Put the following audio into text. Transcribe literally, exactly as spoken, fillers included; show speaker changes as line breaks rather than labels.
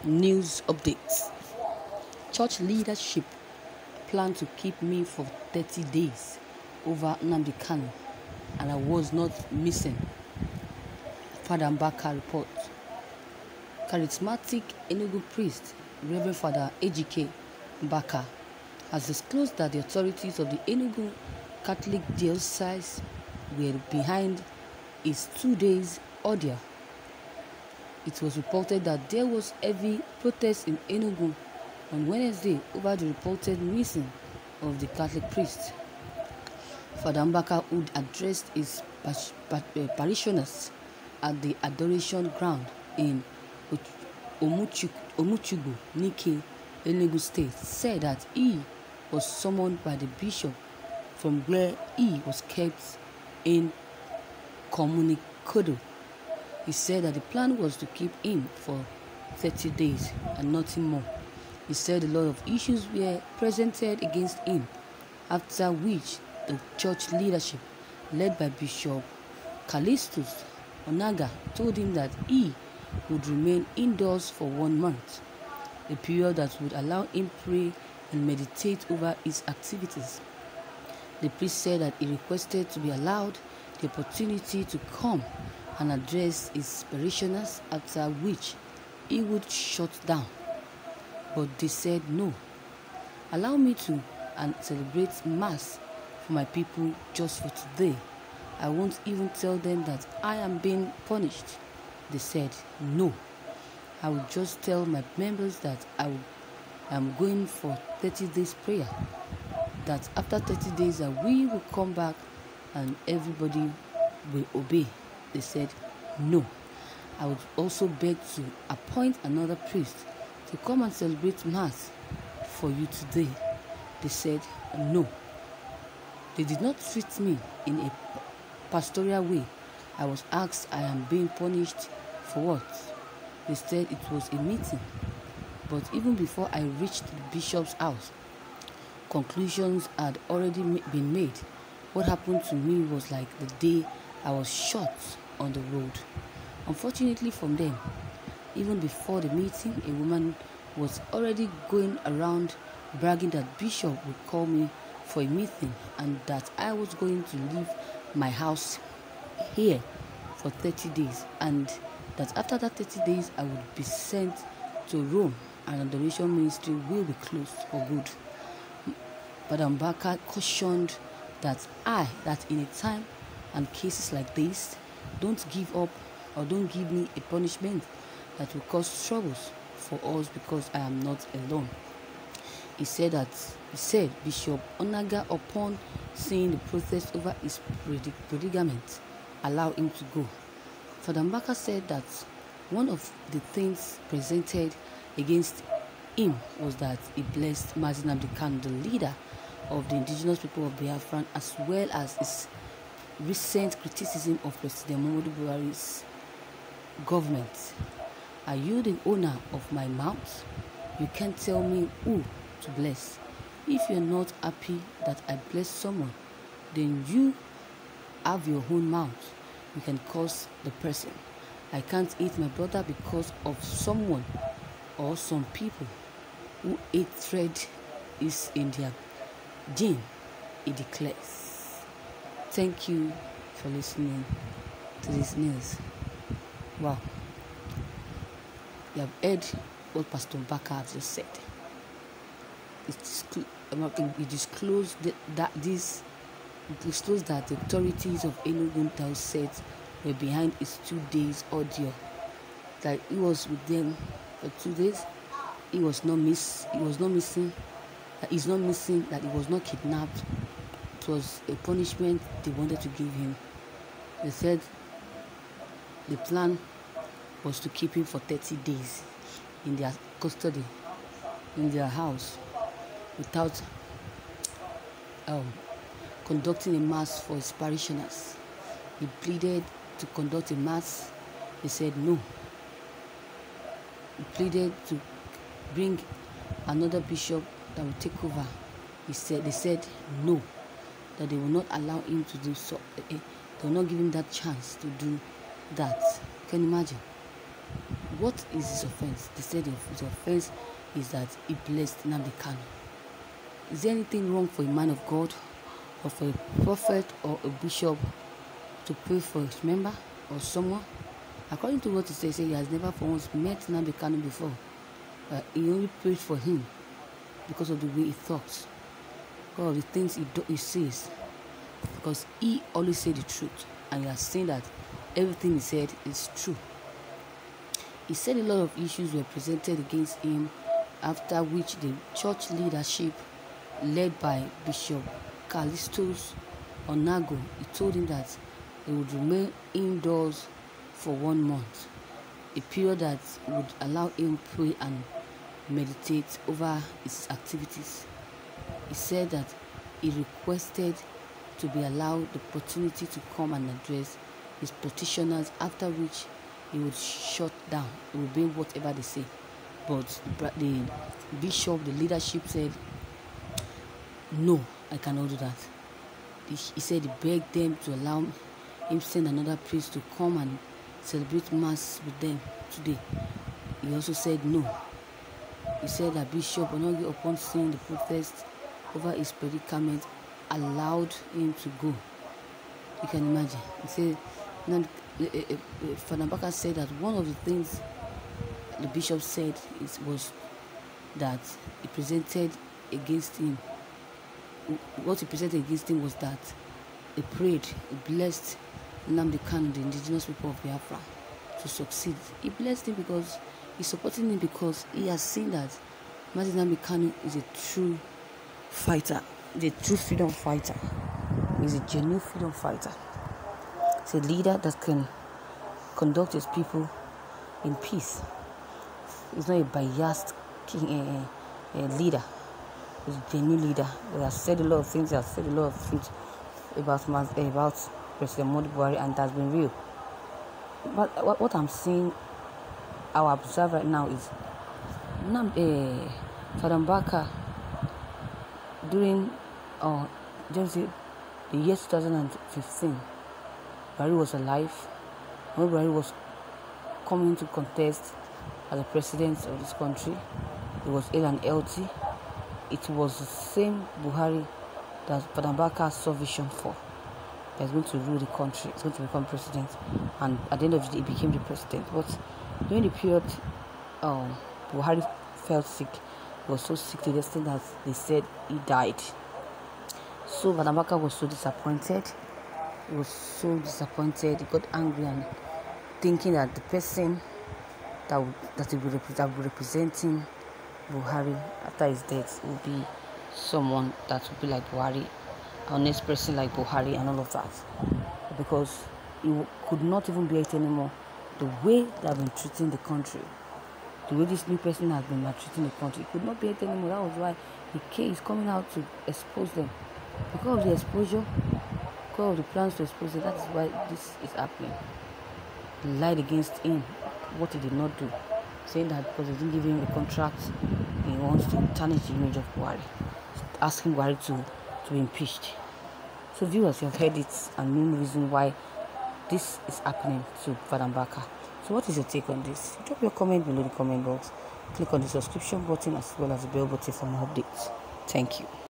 News updates. Church leadership planned to keep me for thirty days over Nnamdi Kanu, and I was not missing. Father Mbaka reports. Charismatic Enugu priest, Reverend Father Ejike Mbaka, has disclosed that the authorities of the Enugu Catholic Diocese were behind his two days ordeal. It was reported that there was heavy protest in Enugu on Wednesday over the reported missing of the Catholic priest. Father Mbaka, who addressed his parishioners at the adoration ground in Omuchugbo, Nike, Enugu State, said that he was summoned by the bishop from where he was kept in Communicodo. He said that the plan was to keep him for thirty days and nothing more. He said a lot of issues were presented against him, after which the church leadership, led by Bishop Callistus Onaga, told him that he would remain indoors for one month, a period that would allow him pray and meditate over his activities. The priest said that he requested to be allowed the opportunity to come and address his parishioners, after which he would shut down. But they said no. Allow me to and celebrate Mass for my people just for today. I won't even tell them that I am being punished. They said no. I will just tell my members that I am going for thirty days prayer. That after thirty days that we will come back and everybody will obey. They said no. I would also beg to appoint another priest to come and celebrate Mass for you today. They said no. They did not treat me in a pastoral way. I was asked I am being punished for what? They said it was a meeting. But even before I reached the bishop's house, conclusions had already been made. What happened to me was like the day I was shot on the road. Unfortunately for them, even before the meeting, a woman was already going around bragging that Bishop would call me for a meeting and that I was going to leave my house here for thirty days, and that after that thirty days I would be sent to Rome and adoration ministry will be closed for good. But Mbaka cautioned that I, that in a time and cases like this, don't give up or don't give me a punishment that will cause troubles for us, because I am not alone. He said that he said Bishop Onaga, upon seeing the protest over his predicament, allowed him to go. Father Mbaka said that one of the things presented against him was that he blessed Mazi Nnamdi Kanu, the leader of the indigenous people of Biafra, as well as his recent criticism of President Muhammadu Buhari's government. Are you the owner of my mouth? You can't tell me who to bless. If you're not happy that I bless someone, then you have your own mouth. You can curse the person. I can't eat my brother because of someone or some people who hatred is in their gene, he declares. Thank you for listening to this news. Wow. You have heard what Pastor Mbaka has just said. It disclosed that this disclosed that the authorities of Enugu Diocese were behind his two days ordeal. That he was with them for two days. He was not miss. He was not missing. That he's not missing. That he was not kidnapped. It was a punishment they wanted to give him. They said the plan was to keep him for thirty days in their custody, in their house, without um, conducting a mass for his parishioners. He pleaded to conduct a mass. They said no. He pleaded to bring another bishop that will take over. He said they said no, that they will not allow him to do so. They will not give him that chance to do that. Can you imagine? what is his offense? They said his offense is that he blessed Nnamdi Kanu. Is there anything wrong for a man of God or for a prophet or a bishop to pray for his member or someone? According to what he says, he has never for once met Nnamdi Kanu before. Uh, he only prayed for him because of the way he thought, because of the things he, do, he says, because he always said the truth, and he has seen that everything he said is true. He said a lot of issues were presented against him, after which the church leadership, led by Bishop Callistus Onago, he told him that he would remain indoors for one month, a period that would allow him pray and meditate over his activities. He said that he requested to be allowed the opportunity to come and address his petitioners, after which he would shut down, he would obey whatever they say. But the bishop, the leadership said, no, I cannot do that. He said he begged them to allow him send another priest to come and celebrate mass with them today. He also said no. He said that Bishop Onogi, upon seeing the protest over his predicament, allowed him to go. You can imagine. He said, now, Father Mbaka said that one of the things the bishop said is, was that he presented against him. What he presented against him was that he prayed, he blessed Nnamdi Kanu, the indigenous people of Biafra, to succeed. He blessed him because he's supporting him, because he has seen that Nnamdi Kanu is a true fighter, he's a true freedom fighter, he's a genuine freedom fighter. He's a leader that can conduct his people in peace. He's not a biased king, a, a leader. He's a genuine leader. He has said a lot of things. He has said a lot of truth about about President Muhammadu Buhari, and it has been real. But what, what I'm seeing, our observe right now is Nam, uh, Father Mbaka during uh, just the, the year two thousand fifteen. Buhari was alive. When Buhari was coming to contest as the president of this country, he was ill and healthy. It was the same Buhari that Father Mbaka saw vision for. He's going to rule the country. He's going to become president, and at the end of the day, he became the president. But during the period, um, Buhari felt sick. He was so sick to the extent that they said he died. So Father Mbaka was so disappointed. He was so disappointed. He got angry and thinking that the person that would, that would, rep- that would represent him, Buhari, after his death, would be someone that would be like Buhari, a honest person like Buhari, and all of that. Because he w- could not even bear it anymore. The way they have been treating the country, the way this new person has been maltreating the country, he could not bear it anymore. That was why the case is coming out to expose them. Because of the exposure, because of the plans to expose them, that is why this is happening. They lied against him, what he did not do, saying that because they didn't give him a contract, he wants to tarnish the image of Buhari, asking Buhari to, to be impeached. So viewers, you have heard it, and main reason why this is happening to Father Mbaka. So what is your take on this? Drop your comment below the comment box. Click on the subscription button as well as the bell button for more updates. Thank you.